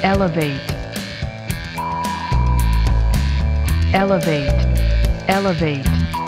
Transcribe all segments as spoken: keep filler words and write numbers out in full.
elevate, elevate, elevate.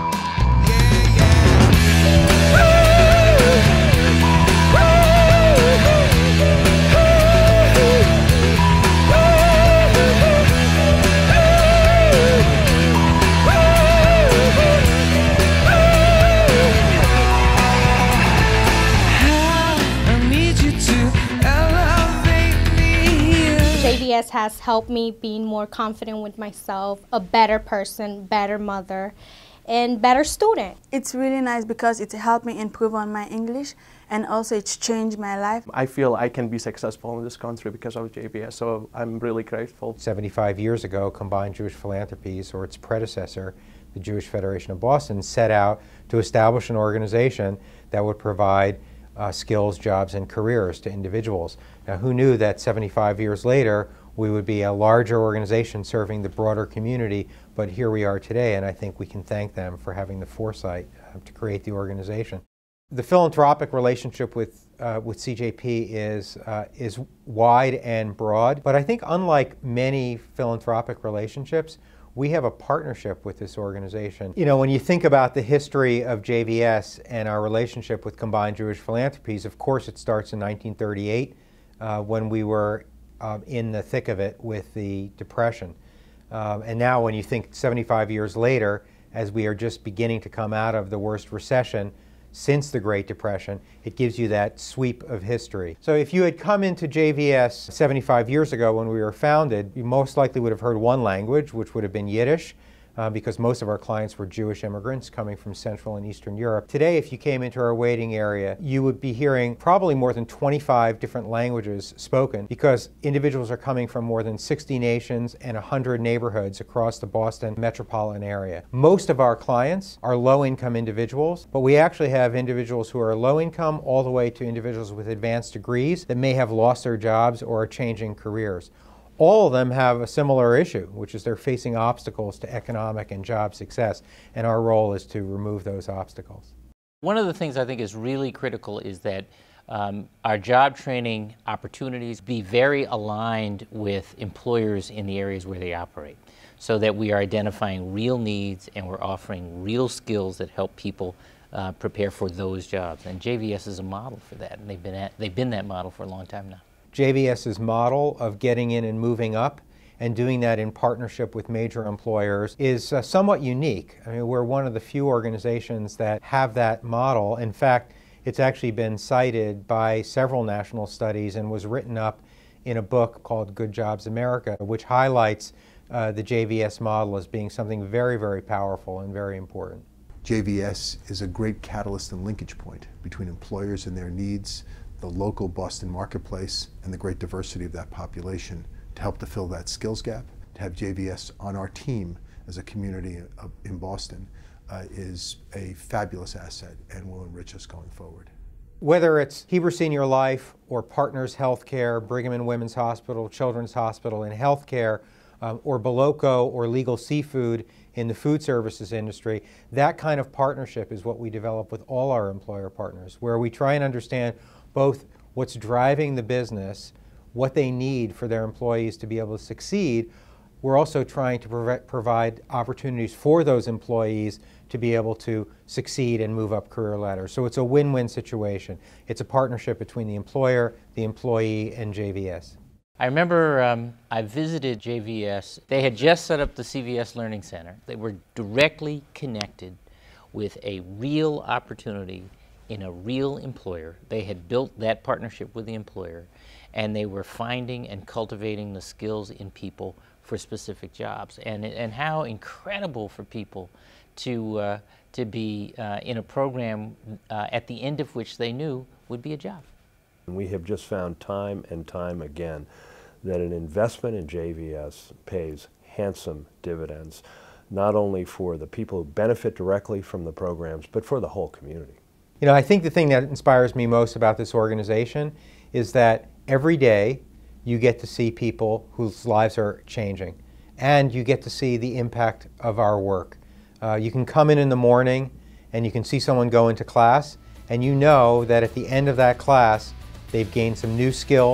J V S has helped me being more confident with myself, a better person, better mother, and better student. It's really nice because it helped me improve on my English, and also it's changed my life. I feel I can be successful in this country because of J V S, so I'm really grateful. seventy-five years ago, Combined Jewish Philanthropies, or its predecessor, the Jewish Federation of Boston, set out to establish an organization that would provide uh, skills, jobs, and careers to individuals. Now, who knew that seventy-five years later we would be a larger organization serving the broader community, but here we are today, and I think we can thank them for having the foresight uh, to create the organization. The philanthropic relationship with, uh, with C J P is, uh, is wide and broad, but I think unlike many philanthropic relationships, we have a partnership with this organization. You know, when you think about the history of J V S and our relationship with Combined Jewish Philanthropies, of course it starts in nineteen thirty-eight uh, when we were um, in the thick of it with the Depression. Um, and now when you think seventy-five years later, as we are just beginning to come out of the worst recession since the Great Depression, it gives you that sweep of history. So if you had come into J V S seventy-five years ago when we were founded, you most likely would have heard one language, which would have been Yiddish, uh, because most of our clients were Jewish immigrants coming from Central and Eastern Europe. Today, if you came into our waiting area, you would be hearing probably more than twenty-five different languages spoken, because individuals are coming from more than sixty nations and one hundred neighborhoods across the Boston metropolitan area. Most of our clients are low-income individuals, but we actually have individuals who are low-income all the way to individuals with advanced degrees that may have lost their jobs or are changing careers. All of them have a similar issue, which is they're facing obstacles to economic and job success, and our role is to remove those obstacles. One of the things I think is really critical is that um, our job training opportunities be very aligned with employers in the areas where they operate, so that we are identifying real needs and we're offering real skills that help people uh, prepare for those jobs. And J V S is a model for that, and they've been, at, they've been that model for a long time now. JVS's model of getting in and moving up and doing that in partnership with major employers is uh, somewhat unique. I mean, we're one of the few organizations that have that model. In fact, it's actually been cited by several national studies and was written up in a book called Good Jobs America, which highlights uh, the J V S model as being something very, very powerful and very important. J V S is a great catalyst and linkage point between employers and their needs, the local Boston marketplace, and the great diversity of that population to help to fill that skills gap. To have J V S on our team as a community of, in Boston uh, is a fabulous asset and will enrich us going forward. Whether it's Heber Senior Life or Partners Healthcare, Brigham and Women's Hospital, Children's Hospital in healthcare, um, or Beloco or Legal Seafood in the food services industry, that kind of partnership is what we develop with all our employer partners, where we try and understand both what's driving the business, what they need for their employees to be able to succeed. We're also trying to prov provide opportunities for those employees to be able to succeed and move up career ladders. So it's a win-win situation. It's a partnership between the employer, the employee, and J V S. I remember um, I visited J V S. They had just set up the C V S Learning Center. They were directly connected with a real opportunity in a real employer. They had built that partnership with the employer, and they were finding and cultivating the skills in people for specific jobs. And, and how incredible for people to, uh, to be uh, in a program uh, at the end of which they knew would be a job. We have just found time and time again that an investment in J V S pays handsome dividends, not only for the people who benefit directly from the programs, but for the whole community. You know, I think the thing that inspires me most about this organization is that every day you get to see people whose lives are changing, and you get to see the impact of our work. Uh, you can come in in the morning and you can see someone go into class, and you know that at the end of that class they've gained some new skills,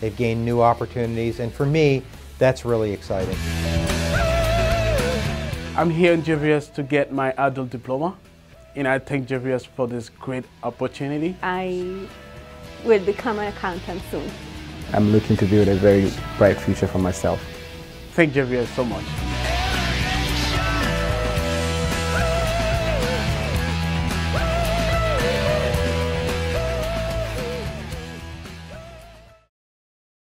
they've gained new opportunities, and for me, that's really exciting. I'm here in J V S to get my adult diploma, and I thank J V S for this great opportunity. I will become an accountant soon. I'm looking to build a very bright future for myself. Thank J V S so much.